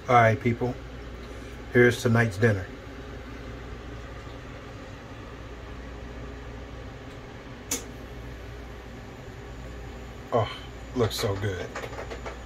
Alright people, here's tonight's dinner. Oh, looks so good.